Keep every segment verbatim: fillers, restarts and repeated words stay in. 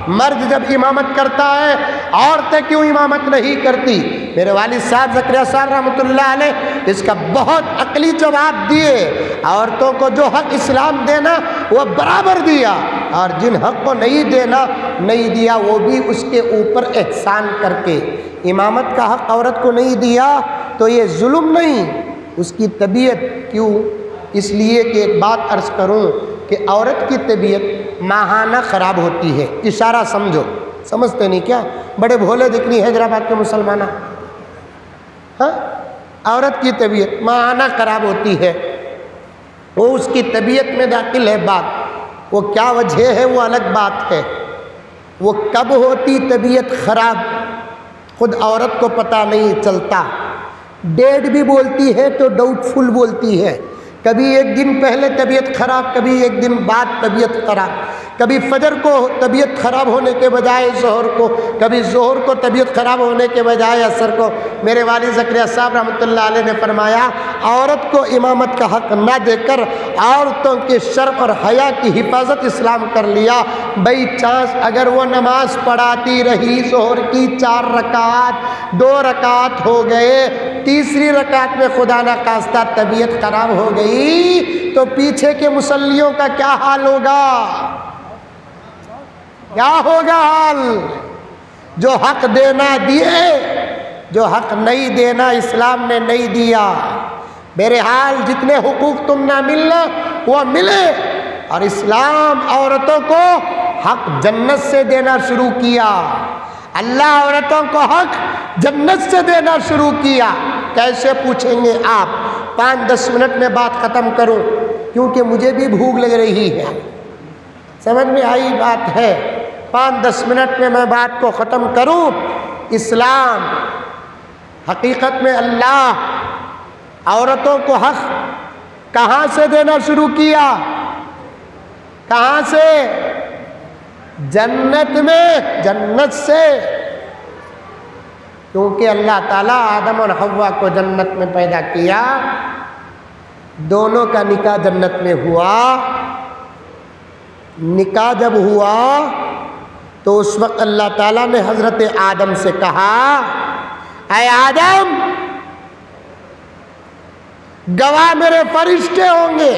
مرد جب امامت کرتا ہے عورتیں کیوں امامت نہیں کرتی؟ میرے والد صاحب زکریا صاحب رحمۃ اللہ علیہ اس کا بہت عقلی جواب دیے۔ عورتوں کو جو حق اسلام دینا وہ برابر دیا، اور جن حق کو نہیں دینا نہیں دیا وہ بھی اس کے اوپر احسان کر کے۔ امامت کا حق عورت کو نہیں دیا تو یہ ظلم نہیں، اس کی طبیعت کیوں؟ اس لیے کہ ایک بات عرض کروں کہ عورت کی طبیعت ماہانہ خراب ہوتی ہے۔ اشارہ سمجھو، سمجھتے نہیں کیا؟ بڑے بھولے دکھ رہی حیدرآباد کے مسلمانہ، ہاں عورت کی طبیعت ماہانہ خراب ہوتی ہے، وہ اس کی طبیعت میں داخل ہے بات، وہ کیا وجہ ہے وہ الگ بات ہے۔ وہ کب ہوتی طبیعت خراب خود عورت کو پتہ نہیں چلتا، ڈیٹ بھی بولتی ہے تو ڈاؤٹ فل بولتی ہے، کبھی ایک دن پہلے طبیعت خراب، کبھی ایک دن بعد طبیعت خراب، کبھی فجر کو طبیعت خراب ہونے کے بجائے ظہر کو، کبھی ظہر کو طبیعت خراب ہونے کے بجائے عصر کو۔ میرے والد زکریا صاحب رحمۃ اللہ علیہ نے فرمایا عورت کو امامت کا حق نہ دے کر عورتوں کے شرف اور حیا کی حفاظت اسلام کر لیا۔ بائی چانس اگر وہ نماز پڑھاتی رہی ظہر کی چار رکعت، دو رکعت ہو گئے، تیسری رکعت میں خدا نخواستہ طبیعت خراب ہو گئی تو پیچھے کے مصلیوں کا کیا حال ہوگا؟ کیا ہوگا حال؟ جو حق دینا دیے، جو حق نہیں دینا اسلام نے نہیں دیا۔ بہرحال جتنے حقوق تم نہ ملنا وہ ملے، اور اسلام عورتوں کو حق جنت سے دینا شروع کیا۔ اللہ عورتوں کو حق جنت سے دینا شروع کیا۔ کیسے پوچھیں گے آپ؟ پانچ دس منٹ میں بات ختم کروں کیونکہ مجھے بھی بھوک لگ رہی ہے، سمجھ میں آئی بات ہے؟ پانچ دس منٹ میں میں بات کو ختم کروں۔ اسلام حقیقت میں اللہ عورتوں کو حق کہاں سے دینا شروع کیا؟ کہاں سے؟ جنت میں، جنت سے، کیونکہ اللہ تعالیٰ آدم اور حوا کو جنت میں پیدا کیا، دونوں کا نکاح جنت میں ہوا۔ نکاح جب ہوا تو اس وقت اللہ تعالیٰ نے حضرت آدم سے کہا اے آدم گواہ میرے فرشتے ہوں گے،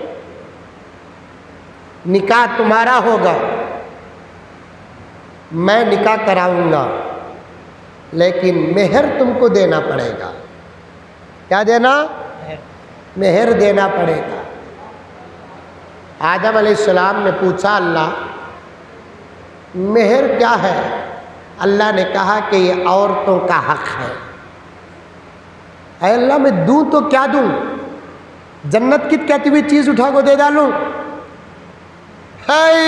نکاح تمہارا ہوگا، میں نکاح کراؤں گا، لیکن مہر تم کو دینا پڑے گا۔ کیا دینا؟ مہر دینا پڑے گا۔ آدم علیہ السلام نے پوچھا اللہ مہر کیا ہے؟ اللہ نے کہا کہ یہ عورتوں کا حق ہے۔ اے اللہ میں دوں تو کیا دوں؟ جنت کی کہتی ہوئی چیز اٹھا کو دے ڈالوں؟ ہے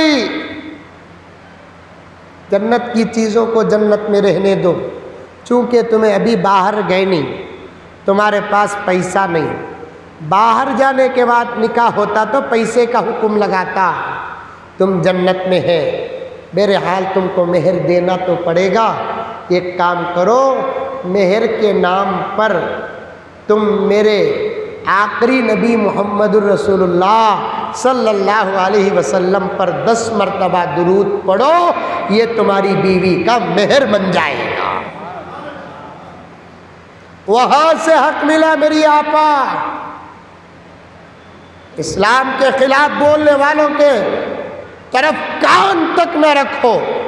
جنت کی چیزوں کو جنت میں رہنے دو، چونکہ تمہیں ابھی باہر گئے نہیں، تمہارے پاس پیسہ نہیں، باہر جانے کے بعد نکاح ہوتا تو پیسے کا حکم لگاتا، تم جنت میں ہے، بہرحال تم کو مہر دینا تو پڑے گا۔ ایک کام کرو، مہر کے نام پر تم میرے آخری نبی محمد الرسول اللہ صلی اللہ علیہ وسلم پر دس مرتبہ درود پڑھو، یہ تمہاری بیوی کا مہر بن جائے گا۔ وہاں سے حق ملا میری آپا۔ اسلام کے خلاف بولنے والوں کے طرف کان تک نہ رکھو۔